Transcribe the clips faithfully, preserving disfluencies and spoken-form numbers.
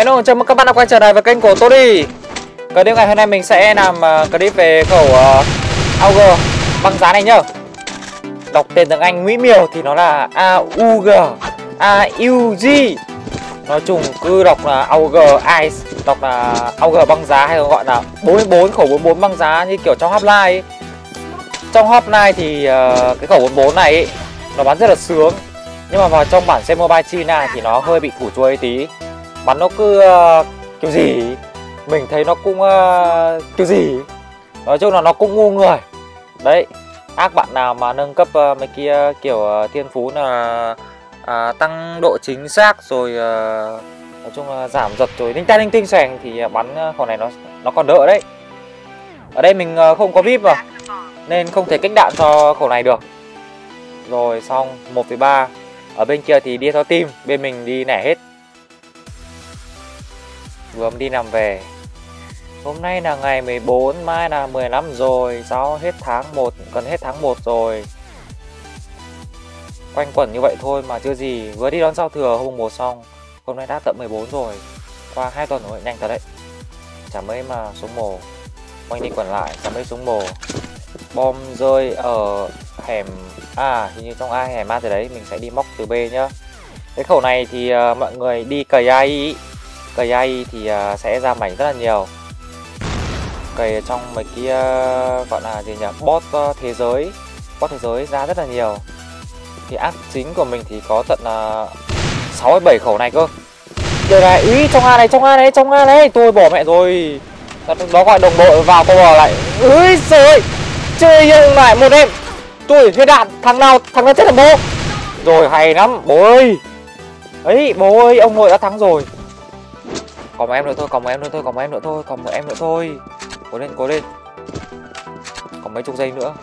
Hello, chào mừng các bạn đã quay trở lại với kênh của Tony. Clip ngày hôm nay mình sẽ làm uh, clip về khẩu uh, a u giê băng giá này nhá. Đọc tên tiếng Anh mỹ miều thì nó là a u giê, a u giê. Nói chung cứ đọc là a u giê Ice, đọc là a u giê băng giá hay còn gọi là bốn mươi bốn, khẩu bốn mươi bốn băng giá như kiểu trong Hotline ấy. Trong Hotline thì uh, cái khẩu bốn mươi bốn này ấy, nó bắn rất là sướng. Nhưng mà vào trong bản xe mobile China thì nó hơi bị củ chuối tí. Bắn nó cứ uh, kiểu gì mình thấy nó cũng uh, kiểu gì. Nói chung là nó cũng ngu người. Đấy, các bạn nào mà nâng cấp uh, mấy kia kiểu uh, thiên phú là uh, tăng độ chính xác rồi uh, nói chung là giảm giật rồi linh ta linh tinh xoèng thì uh, bắn uh, khẩu này nó nó còn đỡ đấy. Ở đây mình uh, không có vê i pê mà nên không thể kích đạn cho khẩu này được. Rồi xong một phẩy ba. Ở bên kia thì đi theo team, bên mình đi nẻ hết. Vừa mới đi nằm về. Hôm nay là ngày mười bốn, mai là mười lăm rồi. Sao hết tháng một, gần hết tháng một rồi. Quanh quẩn như vậy thôi mà chưa gì. Vừa đi đón giao thừa hôm một xong. Hôm nay đã tận mười bốn rồi. Qua hai tuần rồi, nhanh thật đấy. Chả mấy mà xuống mồ. Quanh đi quẩn lại, chả mấy xuống mồ. Bom rơi ở hẻm A, hình như trong A hẻm A từ đấy. Mình sẽ đi móc từ B nhá. Cái khẩu này thì uh, mọi người đi cày a i. Cày a i thì uh, sẽ ra mảnh rất là nhiều. Cày trong mấy kia uh, gọi là gì nhỉ, bot uh, thế giới. Bot thế giới ra rất là nhiều. Thì ác chính của mình thì có tận uh, sáu hay bảy khẩu này cơ. Đây này, ý trong A này, trong A này, trong A này. Tôi bỏ mẹ rồi. Nó gọi đồng đội vào cô vào lại. Úi giời, chơi hiện lại một em. Tôi hết đạn, thằng nào thằng nào chết là bố. Rồi hay lắm bố ơi. Ấy bố ơi, ông nội đã thắng rồi. Còn một em nữa thôi, còn một em nữa thôi, còn một em nữa thôi, còn một em nữa thôi. Cố lên, cố lên. Còn mấy chục giây nữa.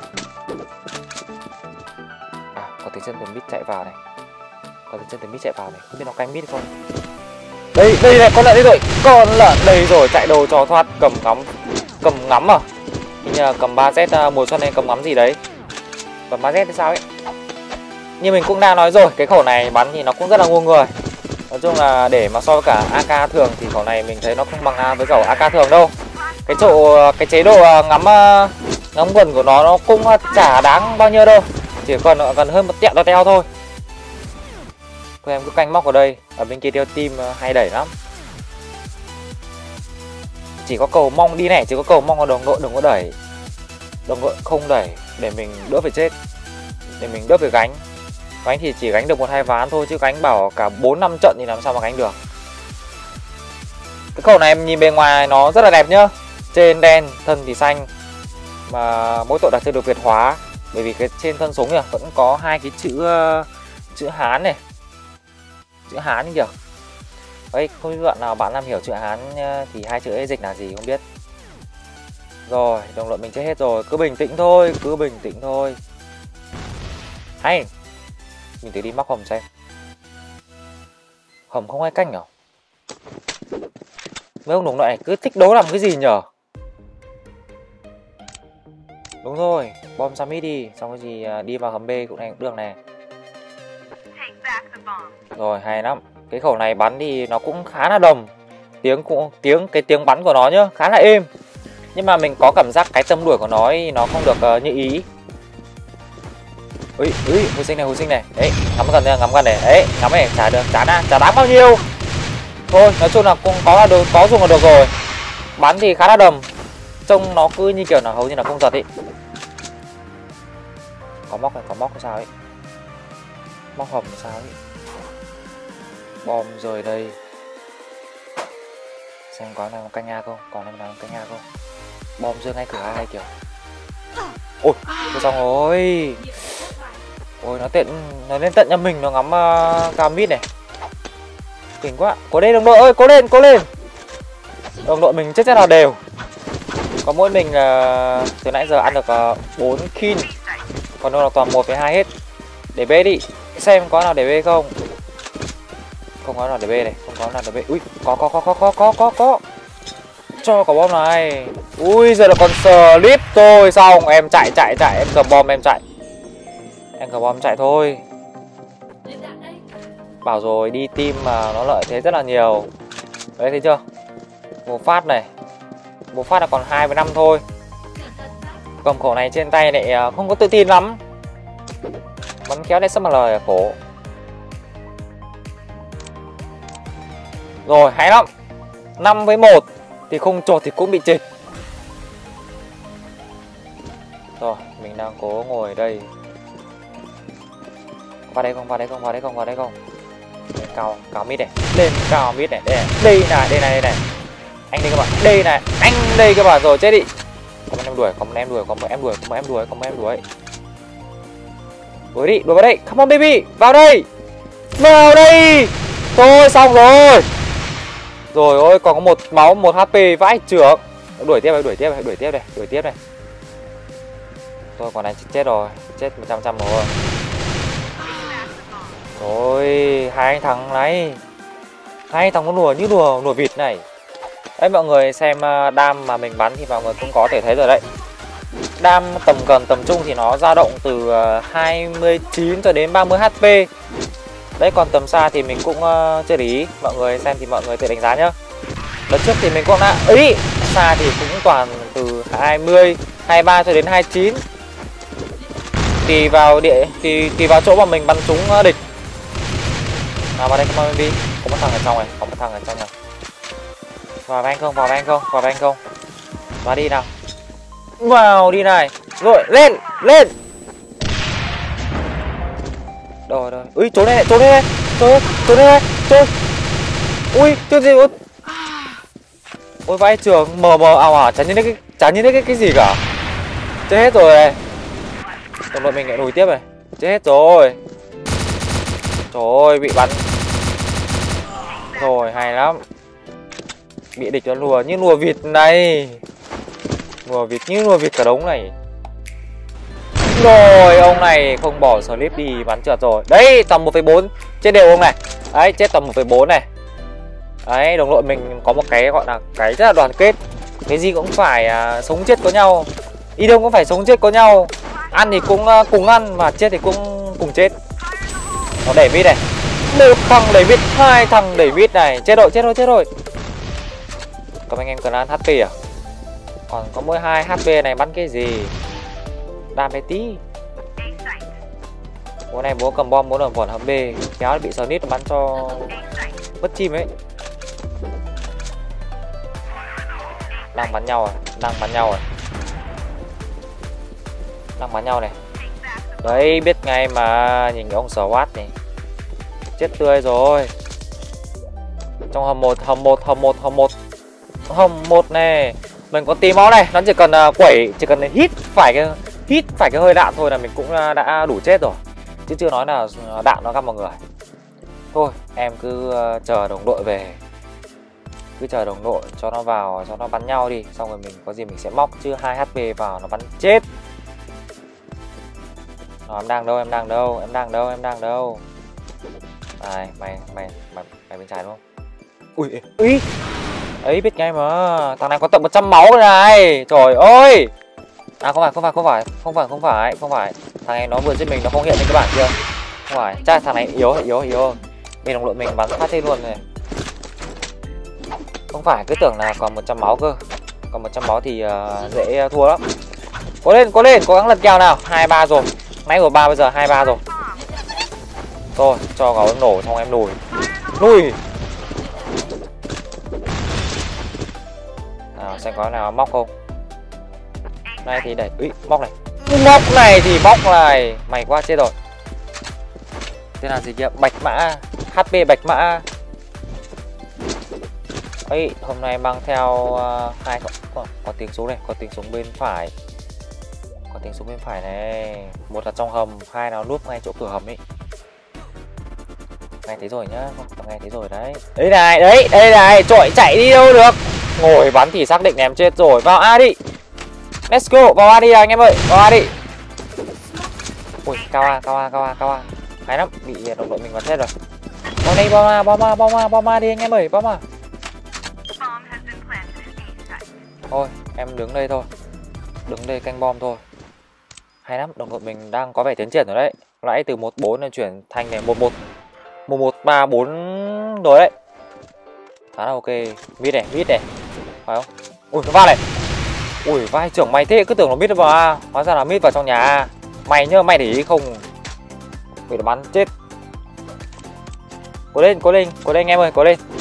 À, có tiếng chân từ mid chạy vào này. Có tiếng chân từ mid chạy vào này, không biết nó canh mid không. Đây, đây này, con lợn đây rồi. Con lợn đây rồi, chạy đồ cho thoát, cầm ngắm. Cầm ngắm à? Hình như là cầm ba Z mùa xuân hay cầm ngắm gì đấy. Cầm ba Z thì sao ấy. Như mình cũng đã nói rồi, cái khẩu này bắn thì nó cũng rất là ngu người. Nói chung là để mà so với cả a ca thường thì khẩu này mình thấy nó không bằng với khẩu a ca thường đâu. Cái chỗ cái chế độ ngắm ngắm quần của nó nó cũng chả đáng bao nhiêu đâu. Chỉ còn gần hơn một tẹo to teo thôi. Thôi em cứ canh móc ở đây. Ở bên kia theo team hay đẩy lắm. Chỉ có cầu mong đi này, chỉ có cầu mong là đồng đội đừng có đẩy. Đồng đội không đẩy để mình đỡ phải chết. Để mình đỡ phải gánh. Gánh thì chỉ gánh được một hai ván thôi, chứ gánh bảo cả bốn năm trận thì làm sao mà gánh được. Cái khẩu này em nhìn bề ngoài nó rất là đẹp nhá. Trên đen, thân thì xanh. Mà mỗi tội là chưa được Việt hóa. Bởi vì cái trên thân súng kìa vẫn có hai cái chữ chữ Hán này. Chữ Hán như kiểu. Đấy, không biết bạn nào bạn làm hiểu chữ Hán thì hai chữ ấy dịch là gì không biết. Rồi, đồng đội mình chết hết rồi. Cứ bình tĩnh thôi, cứ bình tĩnh thôi. Hay. Mình thử đi móc hầm xem. Hầm không ai canh nhở. Mấy ông đồng đội này cứ thích đấu làm cái gì nhở. Đúng rồi, bom Sammy đi. Xong cái gì đi vào hầm B cũng này cũng được này. Rồi, hay lắm. Cái khẩu này bắn thì nó cũng khá là đồng. Tiếng cũng tiếng cái tiếng bắn của nó nhá, khá là êm. Nhưng mà mình có cảm giác cái tầm đuổi của nó ấy, nó không được uh, như ý. Ui, ui, hồi sinh này, hồi sinh này. Đấy, ngắm gần đây, ngắm gần này. Đấy, ngắm này, chả được, chả đã, chả đáng bao nhiêu. Thôi, nói chung là cũng có là được, có dùng là được rồi. Bắn thì khá là đầm. Trông nó cứ như kiểu là hầu như là không giật ý. Có móc này, có móc sao ấy. Móc hầm sao ấy. Bom rơi đây. Xem có nào canh A không, còn em nào canh A không. Bom rơi ngay cửa A kiểu. Ôi, tôi xong rồi. Ôi, nó tiện, nó lên tận nhà mình, nó ngắm uh, cao mid này. Kinh quá. Cố lên đồng đội ơi, cố lên, cố lên. Đồng đội mình chết rất là đều. Có mỗi mình uh, từ nãy giờ ăn được uh, bốn kill. Còn đâu là toàn một với hai hết. Để B đi. Xem có nào để B không. Không có nào để B này, không có nào để B. Ui, có có có có có có có có. Cho quả bom này. Ui, giờ là còn slip thôi. Xong em chạy chạy chạy, em cầm bom em chạy. Em cầm bom chạy thôi. Bảo rồi đi team mà nó lợi thế rất là nhiều. Đấy thấy chưa? Một phát này. Một phát là còn hai với năm thôi. Cầm khẩu này trên tay lại không có tự tin lắm. Bắn khéo đây sắp mà lời khổ. Rồi hay lắm. Năm với một thì không chột thì cũng bị trịch. Rồi mình đang cố ngồi ở đây. Vào đây không, vào đây không, vào đây không, vào đây không. Lên cao, cao mid này. Lên cao mid này. Đây này, đây này, đây này, đây này. Anh đây các bạn, đây này, anh đây các bạn, rồi chết đi. Có một em đuổi, có một em đuổi, có một em đuổi, có một em đuổi, có một em đuổi. Đuổi đi, đuổi vào đây, come on baby, vào đây. Vào đây. Thôi xong rồi. Rồi ôi, còn có một máu, một hát pê vãi trưởng. Đuổi tiếp này, đuổi tiếp này, đuổi tiếp này, đuổi tiếp này. Tôi còn này chết rồi, chết một trăm trăm rồi. Rồi, hai anh thằng này. Hai anh thằng nó đùa như đùa đùa vịt này. Đấy mọi người xem đam mà mình bắn thì mọi người cũng có thể thấy rồi đấy. Đam tầm gần tầm trung thì nó dao động từ hai mươi chín cho đến ba mươi hát pê. Đấy còn tầm xa thì mình cũng uh, chưa để ý. Mọi người xem thì mọi người tự đánh giá nhá. Đợt trước thì mình cũng đã ấy, xa thì cũng toàn từ hai mươi, hai mươi ba cho đến hai mươi chín. Tùy vào địa tùy tùy vào chỗ mà mình bắn trúng địch. Nào vào đây come on baby. Có một thằng ở trong này, có một thằng ở trong này. Vào với anh không, vào với anh không, vào với anh không. Vào đi nào. Vào đi này. Rồi, lên, lên. Rồi rồi. Ui, trốn đây này, trốn đây này. Trốn, trốn đây này, trốn. Ui, trốn gì ui. Ôi vãi trường mờ mờ ảo ảo, chả nhìn thấy cái chả nhìn thấy cái cái gì cả. Chết hết rồi này. Đồng đội mình lại đuổi tiếp này. Chết hết rồi. Trời ơi, bị bắn. Rồi, hay lắm. Bị địch nó lùa như lùa vịt này. Lùa vịt như lùa vịt cả đống này. Rồi, ông này không bỏ slip đi, bắn trượt rồi. Đấy, tầm một phẩy bốn. Chết đều ông này. Đấy, chết tầm một phẩy bốn này. Đấy, đồng đội mình có một cái gọi là cái rất là đoàn kết. Cái gì cũng phải à, sống chết có nhau. Đi đâu cũng phải sống chết có nhau. Ăn thì cũng uh, cùng ăn, mà chết thì cũng cùng chết. Nó đẩy mid này. Một thằng đẩy mid, hai thằng đẩy mid này. Chết rồi, chết rồi, chết rồi. Các anh em cần ăn hát pê à? Còn có mỗi hai hát pê này bắn cái gì? Đam bé tí. Bố này bố cầm bom, bố đồn vòn hầm B. Kéo bị snip bắn cho mất chim ấy. Đang bắn nhau à? Đang bắn nhau à? Đang bắn nhau này. Đấy, biết ngay mà. Nhìn cái ông SWAT này. Chết tươi rồi. Trong hầm một, hầm một, hầm một, hầm một. Hầm một này. Mình có tí máu này. Nó chỉ cần uh, quẩy, chỉ cần hít phải cái hít phải cái hơi đạn thôi là mình cũng uh, đã đủ chết rồi. Chứ chưa nói là đạn nó găm vào người. Thôi, em cứ uh, chờ đồng đội về. Cứ chờ đồng đội cho nó vào, cho nó bắn nhau đi. Xong rồi mình có gì mình sẽ móc. Chứ hai hát pê vào nó bắn chết. Nó, em đang đâu, em đang đâu, em đang đâu, em đang đâu. Này, mày, mày, mày, mày bên trái đúng không? Ui, ui. Ấy, biết ngay mà. Thằng này có tận một trăm máu rồi này. Trời ơi. À, không phải, không phải, không phải, không phải, không phải, không phải. Thằng này nó vừa giết mình, nó không hiện lên các bạn kia. Không phải, chắc thằng này yếu, yếu, yếu. Bên đồng đội mình bắn phát thế luôn này. Không phải, cứ tưởng là còn một trăm máu cơ. Còn một trăm máu thì uh, dễ thua lắm. Cố lên, cố lên, cố gắng lật kèo nào. hai ba rồi. Nãy của ba bây giờ hai ba rồi. Rồi, cho gấu em nổ xong em lùi. Lùi. Nào, xem có nào móc không. Này thì đẩy, úi, móc này. Móc này thì móc này. Mày quá chết rồi. Tên là gì kia? Bạch mã. hát pê bạch mã. Ấy, hôm nay mang theo uh, hai có, có, có tiếng súng này, có tiếng súng bên phải. Có tiếng súng bên phải này. Một là trong hầm, hai là núp ngay chỗ cửa hầm ấy. Nghe thấy rồi nhá, không nghe thấy rồi đấy. Đấy này, đấy, đây này, trội chạy đi đâu được. Ngồi bắn thì xác định em chết rồi. Vào A đi. Let's go, vào A đi anh em ơi, vào A đi. Ui, cao A, cao A, cao A, cao A. Hay lắm, bị đồng đội mình bắn chết rồi. Bom đây, bom A, bom A, bom A, bom A đi anh em ơi, bom A. Thôi, em đứng đây thôi. Đứng đây canh bom thôi. Hay lắm, đồng đội mình đang có vẻ tiến triển rồi đấy. Nãy từ một bốn nên chuyển thành này một một. một một ba bốn rồi đấy. khá là ok. Mid này, mid này, phải không? Ui nó va này. Ui vai trưởng mày thế, cứ tưởng nó mid vào A, hóa ra là mid vào trong nhà A. Mày nhớ mày để ý không bị nó bắn chết. Cố lên, cố lên, cố lên anh em ơi, cố lên.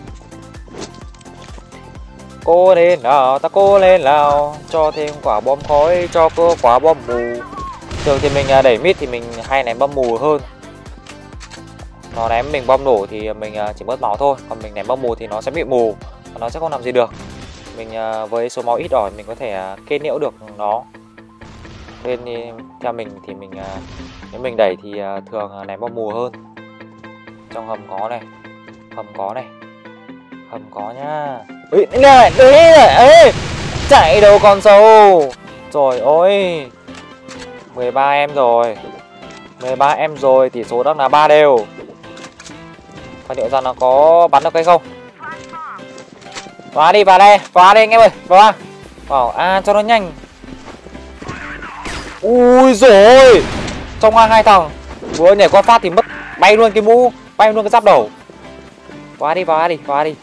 Cố lên nào, ta cố lên nào, cho thêm quả bom khói, cho cơ quả bom mù. Thường thì mình đẩy mid thì mình hay ném bom mù hơn. Nó ném mình bom nổ thì mình chỉ mất máu thôi, còn mình ném bom mù thì nó sẽ bị mù, nó sẽ không làm gì được. Mình với số máu ít ỏi mình có thể kết liễu được nó. Nên theo mình thì mình nếu mình đẩy thì thường ném bom mù hơn. Trong hầm có này, hầm có này, hầm có nhá. Ui, này, đấy này, ê, chạy đâu con sâu. Trời ơi, mười ba em rồi, mười ba em rồi, tỷ số đang là ba đều. Và liệu rằng nó có bắn được hay không? Vào đi, vào đây, vào đi anh em ơi, vào. Vào A cho nó nhanh. Ui rồi, trong A hai thằng vừa nhảy qua phát thì mất, bay luôn cái mũ, bay luôn cái giáp đầu. Vào đi, vào đi, vào đi.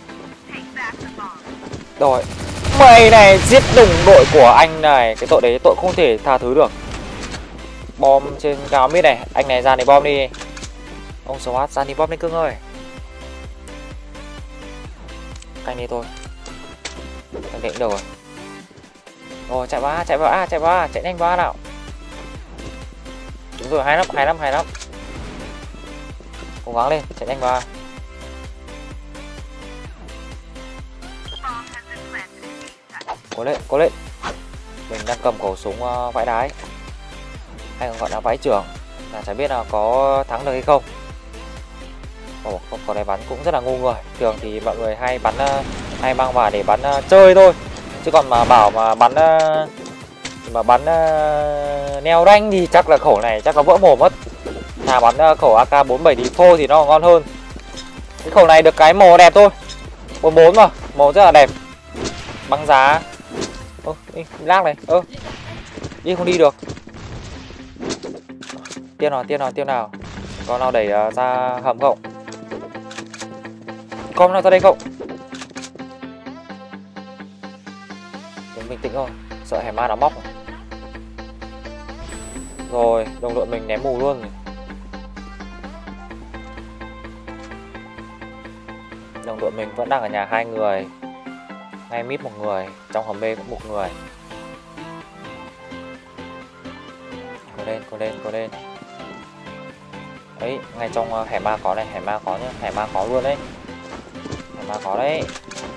Rồi, mày này giết đồng đội của anh này, cái tội đấy tội không thể tha thứ được. Bom trên cao mid này, anh này ra này bom đi. Ông SWAT ra đi bom đi cưng ơi. Canh đi thôi. Canh định đâu rồi. Rồi chạy vào, chạy vào, chạy vào, chạy nhanh vào nào. Đúng rồi, hay lắm, hay lắm, hay lắm. Cố gắng lên, chạy nhanh vào. Cố lên, cố lên. Mình đang cầm khẩu súng uh, vãi đái, hay còn gọi là vãi trưởng, là chả biết là có thắng được hay không. Ồ, không có này bắn cũng rất là ngu người. Thường thì mọi người hay bắn uh, hay mang vào để bắn uh, chơi thôi, chứ còn mà bảo mà bắn uh, mà bắn uh, neo rank thì chắc là khẩu này chắc là vỡ mồm mất. Thà bắn uh, khẩu A K bốn mươi bảy Default thì nó ngon hơn. Cái khẩu này được cái màu đẹp thôi, bốn bốn mà màu rất là đẹp. Băng giá. Ơ, đi, lag này, ơ, đi không đi được. Tiêu nào, tiêu nào, tiêu nào. Con nào đẩy uh, ra hầm không? Con nào ra đây không? Mình bình tĩnh thôi, sợ hẻm ma nó móc. Rồi, đồng đội mình ném mù luôn rồi. Đồng đội mình vẫn đang ở nhà hai người, ngay mid một người, trong hầm B cũng một người. Cố lên, cố lên, cố lên. Đấy, ngay trong hẻm ma có này, hẻm ma có nhá, hẻm ma có luôn đấy. Hẻm ma có đấy.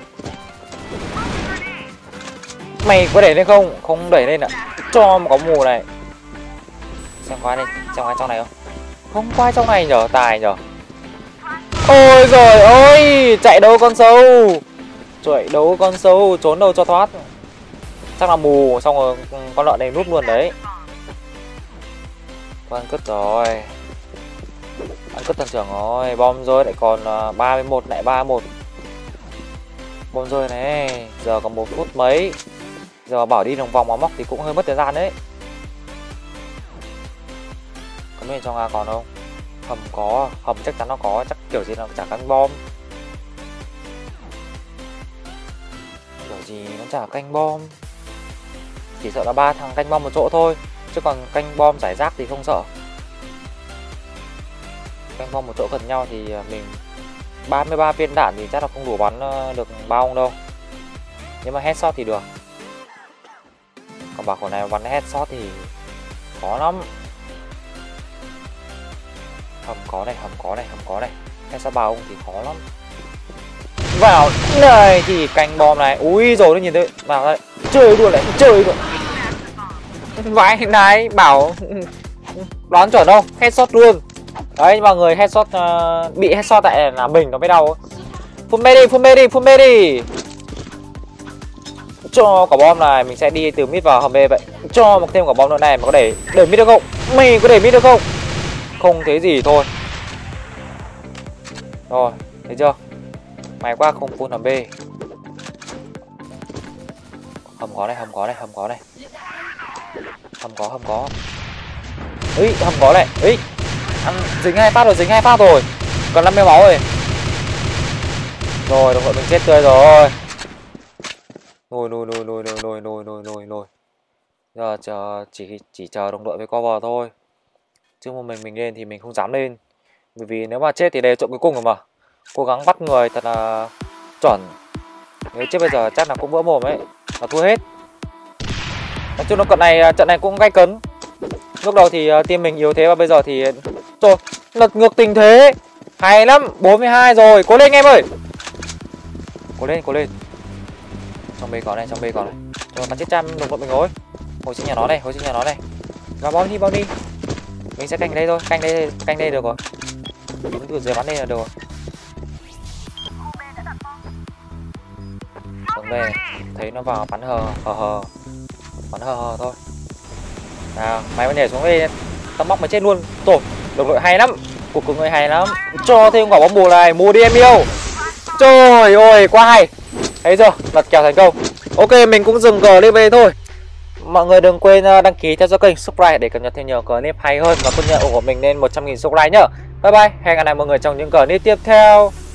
Mày có đẩy lên không? Không đẩy lên ạ. Cho một có mù này. Xem qua đây, xem qua trong này không? Không qua trong này nhở, tài nhở. Ôi rồi ôi, chạy đâu con sâu. Chạy đấu con sâu, trốn đâu cho thoát. Chắc là mù, xong rồi con lợn này núp luôn đấy. Con cất rồi. Ăn cất thần trưởng rồi, bom rơi lại còn ba mươi mốt, lại ba mươi mốt. Bom rơi này, giờ còn một phút mấy. Giờ bảo đi đồng vòng mà móc thì cũng hơi mất thời gian đấy. Có bên trong A còn không? Hầm có, hầm chắc chắn nó có, chắc kiểu gì là chả canh bom. Kiểu gì nó chả canh bom. Chỉ sợ là ba thằng canh bom một chỗ thôi, chứ còn canh bom giải rác thì không sợ. Canh bom một chỗ gần nhau thì mình ba mươi ba viên đạn thì chắc là không đủ bắn được bao ông đâu. Nhưng mà headshot thì được. Còn bảo khẩu này bắn headshot thì khó lắm. Hầm có này, hầm có này, hầm có này. Headshot bao ông thì khó lắm. Vào này thì canh bom này. Úi rồi nó nhìn thấy. Vào đây, chơi luôn này, chơi luôn. Vãi này, bảo đoán chuẩn đâu, headshot luôn. Đấy, mọi người headshot uh, bị headshot tại là mình nó mới đau. Full medi, full medi, full medi. Cho quả bom này, mình sẽ đi từ mid vào hầm B vậy. Cho một thêm quả bom nữa này, mà có để để mid được không? Mày có để mid được không? Không thế gì thôi. Rồi, thấy chưa? May quá không full hầm B. Hầm có này, hầm có này, hầm có này. Hầm có, hầm có. Ấy, hầm có này. Ấy. Ăn dính hai phát rồi, dính hai phát rồi. Còn năm mươi máu rồi. Rồi đồng đội mình chết tươi rồi. Lùi lùi lùi lùi lùi lùi lùi lùi lùi lùi. Giờ chờ chỉ chỉ chờ đồng đội với cover thôi. Chứ một mình mình lên thì mình không dám lên. Bởi vì nếu mà chết thì đây là chỗ cuối cùng rồi mà. Cố gắng bắt người thật là chuẩn. Nếu chết bây giờ chắc là cũng vỡ mồm ấy, là thua hết. Nói chung là trận này trận này cũng gay cấn. Lúc đầu thì uh, team mình yếu thế và bây giờ thì rồi lật ngược tình thế. Hay lắm, bốn mươi hai rồi, cố lên anh em ơi. Cố lên, cố lên. Trong bê có này, trong bê có này. Rồi bắn chết trăm đồng đội mình rồi. Hồi sinh nhà nó này, hồi sinh nhà nó này. Vào bom đi, bom đi. Mình sẽ canh đây thôi, canh đây, canh đây được rồi. Đứng từ dưới bắn đây là được rồi. Xuống đây này, thấy nó vào bắn hờ hờ hờ. Bắn hờ hờ thôi. Nào, mày mới nhảy xuống đây, tao móc mày chết luôn. Tổ, đồng đội hay lắm. Cuộc của người hay lắm. Cho thêm quả bóng bù này, mua đi em yêu. Trời ơi, quá hay. Thấy chưa, lật kèo thành công. Ok, mình cũng dừng clip đây thôi. Mọi người đừng quên đăng ký theo dõi kênh, subscribe để cập nhật thêm nhiều clip hay hơn và công nhận ủng hộ mình lên một trăm nghìn subscribe nhá. Bye bye, hẹn gặp lại mọi người trong những clip tiếp theo.